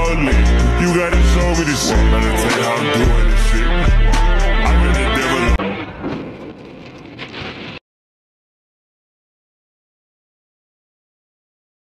ugly. You gotta show me this shit. Well, better tell you how to do